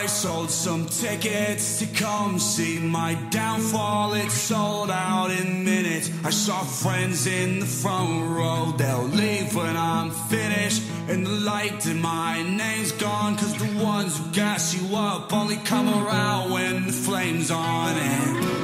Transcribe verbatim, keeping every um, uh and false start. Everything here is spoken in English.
I sold some tickets to come see my downfall. It sold out in minutes. I saw friends in the front row. They'll leave when I'm finished. In the light and my name's gone, cause the ones who gas you up only come around when the flame's on. And